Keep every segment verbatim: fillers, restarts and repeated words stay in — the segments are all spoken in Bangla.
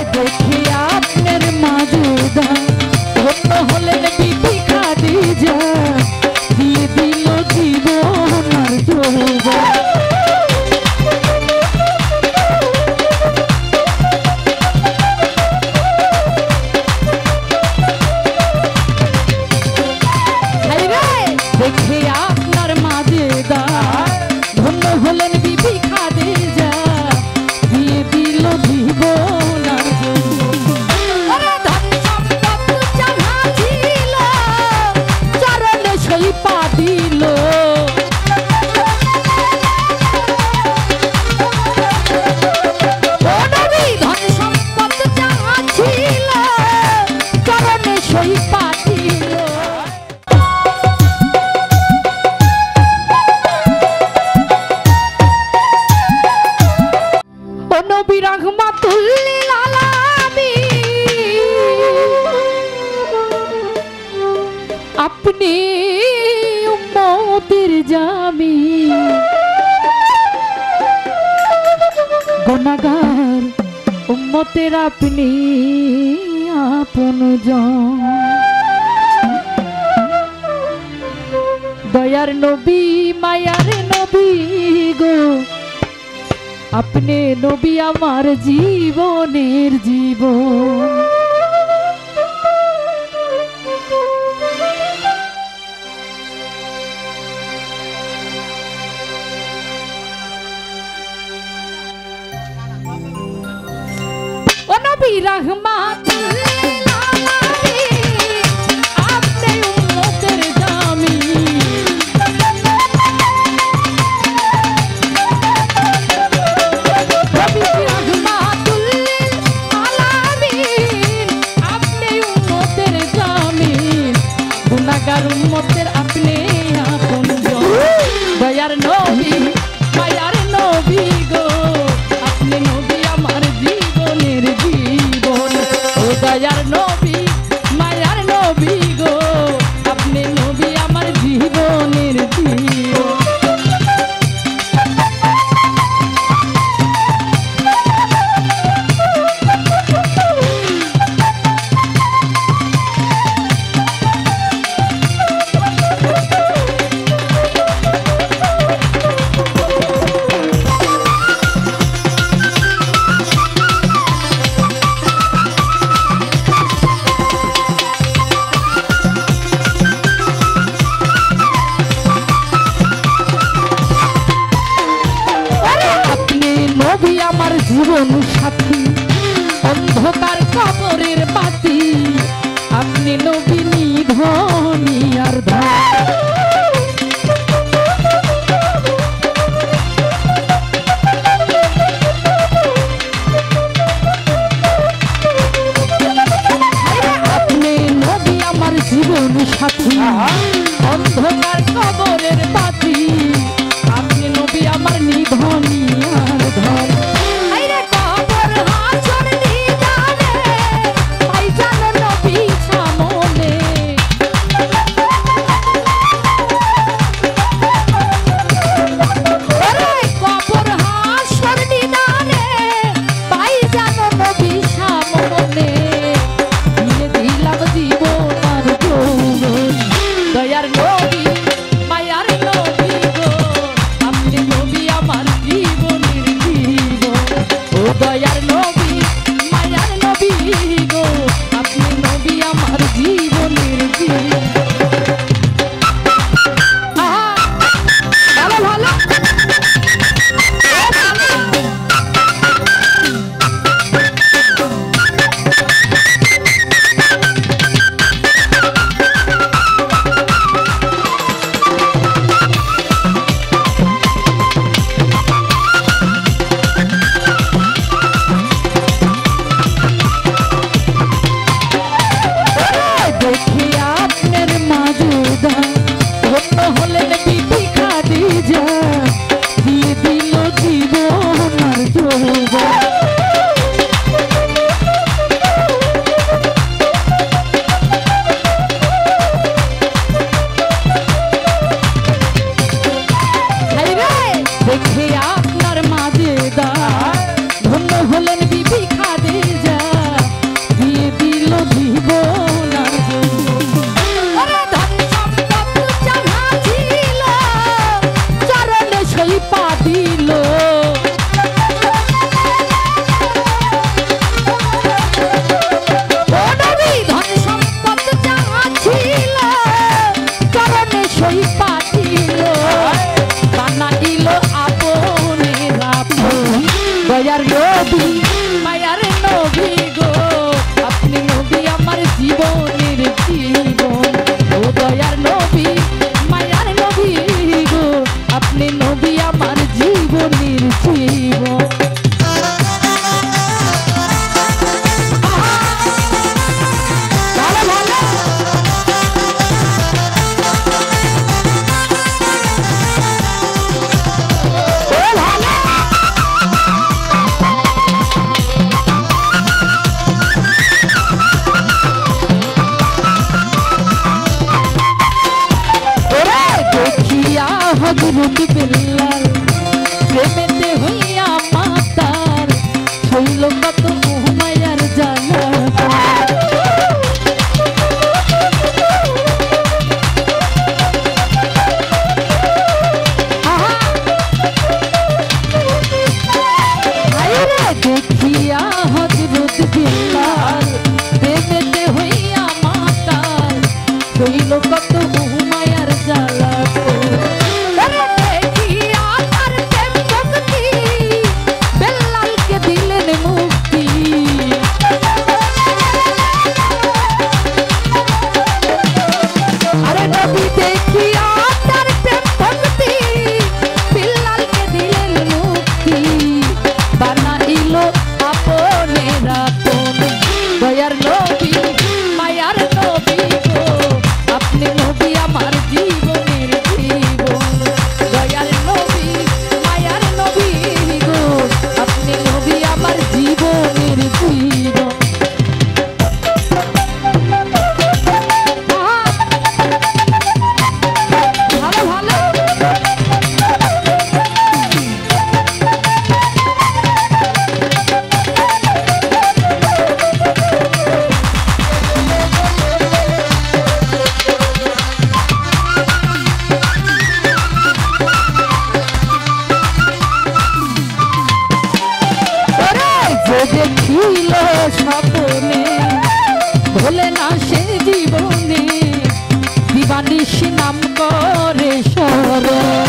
দেখে আপনার মাজুদা ধন্য হলেন বিবি খাদিজা দিয়ে দিল জীবন আর যৌবন। দেখে আপনার মাজেদা ধন্য হলেন বিবি খাদিজা দিয়ে দিল জীবন আর চরণে সেই পা দিল ধন সম্পদ যাহা ছিল চরণে সেই পা দিল। নবী রাহমাতুল লিল আলামিন আপনি উম্মতের জামি গুনাহগার উম্মতের আপনি আপনজন। দয়ার নবী মায়ার নবী গো আপনি নবী আমার জীবনের জীবন। ও নবী রাহমাতুল লিল আলামিন আপনি উম্মতের জামি গুনাহগার উম্মতের আপনি আপনজন। দয়ার নবী মায়ার নবী গো আপনি নবী আমার জীবনের জীবন। ও দয়ার নবী মায়ার নবী গো আপনি নবী আমার জীবনের জীবন। আমার জীবন সাথী অন্ধকার কবরের বাতি আপনি নবী নিধনী আর আপনি নবী আমার জীবন সাথী অন্ধকার কবরের বাতি আপনি নবী আমার নিধনী আর ধর। হজরত বেলাল প্রেমেতে হইয়া মাতার শৈল কত মায়ার জ্বালা দেখিয়া হজরত বেলাল প্রেমেতে হইয়া মাতার শৈল কত মায়ার জ্বালা দয়ার নবী মায়ার নবী গো আপনি নবী আমার জীবনের জীবন দয়ার নবী মায়ার নবী গো আপনি নবী আমার জীবনের জীবন ভালো ভালো দেখিল স্বপ্নে ভোলে না সে জীবনে দিবানিশ নাম করে সর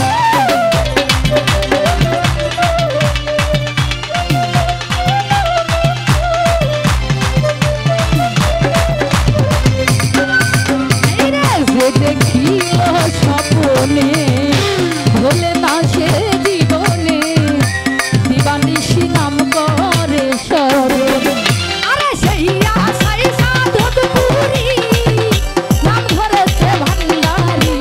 দেখিল স্বপ্নে ভোলে না সে জীবনে দিবানিশ নাম করে আরে সেই আশাই সাধক পুরী নাম ধরেছে ভান্ডারি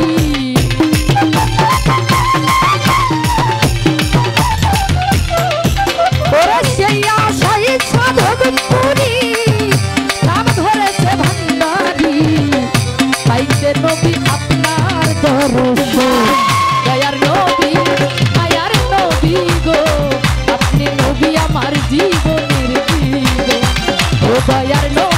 ওরে সেই আশাই সাধক পুরী নাম ধরেছে ভান্ডারি পাইতে নবী আপনার দর্শন দয়ার নবী মায়ার নবী গো আপনি নবী আমার জীবনের জীবন ও দয়ার নবী